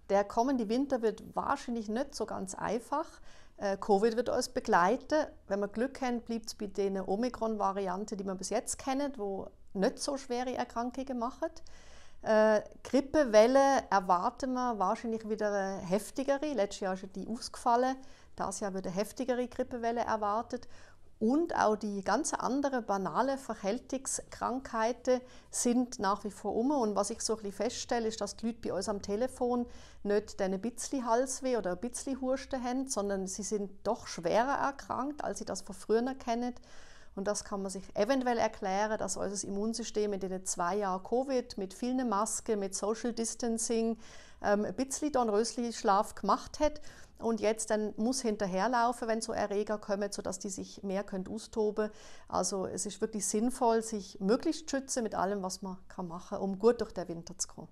Der kommende Winter wird wahrscheinlich nicht so ganz einfach. Covid wird uns begleiten. Wenn wir Glück haben, bleibt es bei den Omikron-Varianten, die wir bis jetzt kennen, die nicht so schwere Erkrankungen machen. Grippewelle erwarten wir wahrscheinlich wieder eine heftigere. Letztes Jahr ist ja die ausgefallen. Dieses Jahr wird eine heftigere Grippewelle erwartet. Und auch die ganz anderen banalen Verkältungskrankheiten sind nach wie vor um. Und was ich so ein bisschen feststelle, ist, dass die Leute bei uns am Telefon nicht ein bisschen Halsweh oder ein bisschen Husten haben, sondern sie sind doch schwerer erkrankt, als sie das von früher kennen. Und das kann man sich eventuell erklären, dass unser Immunsystem in den 2 Jahren Covid mit vielen Masken, mit Social Distancing ein bisschen Dornröschen-Schlaf gemacht hat und jetzt dann muss hinterherlaufen, wenn so Erreger kommen, sodass die sich mehr austoben können. Also es ist wirklich sinnvoll, sich möglichst zu schützen mit allem, was man machen kann, um gut durch den Winter zu kommen.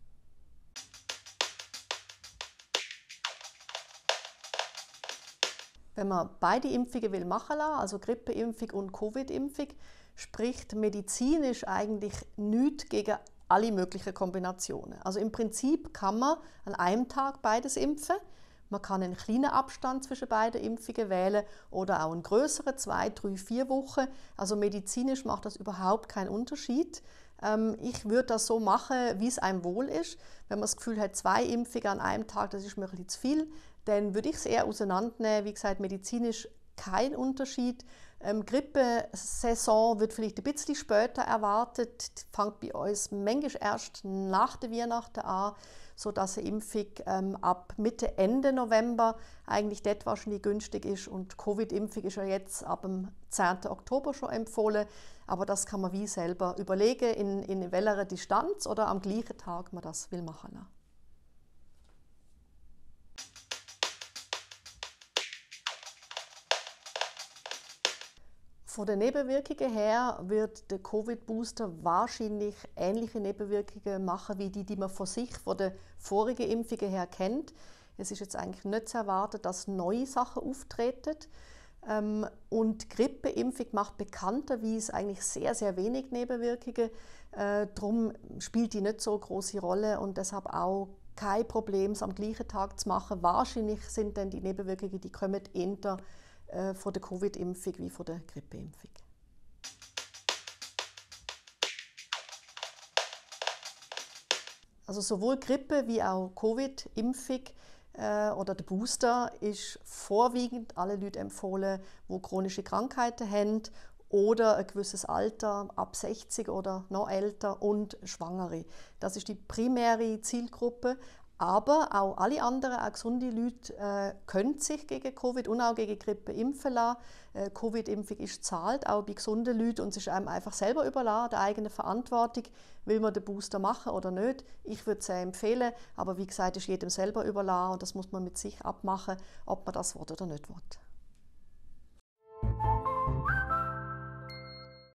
Wenn man beide Impfungen machen will, also Grippeimpfung und Covid-Impfung, spricht medizinisch eigentlich nichts gegen alle möglichen Kombinationen. Also im Prinzip kann man an einem Tag beides impfen. Man kann einen kleinen Abstand zwischen beiden Impfungen wählen oder auch einen größeren, 2, 3, 4 Wochen. Also medizinisch macht das überhaupt keinen Unterschied. Ich würde das so machen, wie es einem wohl ist. Wenn man das Gefühl hat, 2 Impfungen an einem Tag, das ist mir ein bisschen zu viel, dann würde ich es eher auseinandernehmen. Wie gesagt, medizinisch kein Unterschied. Grippesaison wird vielleicht ein bisschen später erwartet, fängt bei uns manchmal erst nach der Weihnachten an, sodass eine Impfung ab Mitte, Ende November eigentlich dort wahrscheinlich günstig ist. Und die Covid-Impfung ist ja jetzt ab dem 10. Oktober schon empfohlen. Aber das kann man wie selber überlegen, in welcher Distanz oder am gleichen Tag man das will machen will. Von den Nebenwirkungen her wird der Covid-Booster wahrscheinlich ähnliche Nebenwirkungen machen wie die man von sich von den vorigen Impfungen her kennt. Es ist jetzt eigentlich nicht zu erwarten, dass neue Sachen auftreten. Und die Grippeimpfung macht bekannterweise eigentlich sehr, sehr wenig Nebenwirkungen. Darum spielt die nicht so eine große Rolle und deshalb auch kein Problem, es am gleichen Tag zu machen. Wahrscheinlich sind dann die Nebenwirkungen, die kommen eher von der Covid-Impfung wie von der Grippeimpfung. Also sowohl Grippe wie auch Covid-Impfung oder der Booster ist vorwiegend allen Leuten empfohlen, die chronische Krankheiten haben oder ein gewisses Alter, ab 60 oder noch älter und Schwangere. Das ist die primäre Zielgruppe. Aber auch alle anderen, auch gesunde Leute, können sich gegen Covid und auch gegen Grippe impfen lassen. Covid-Impfung ist bezahlt, auch bei gesunden Leuten, und es ist einem einfach selber überlassen, der eigenen Verantwortung, will man den Booster machen oder nicht. Ich würde es sehr empfehlen, aber wie gesagt, ist jedem selber überlassen und das muss man mit sich abmachen, ob man das will oder nicht will.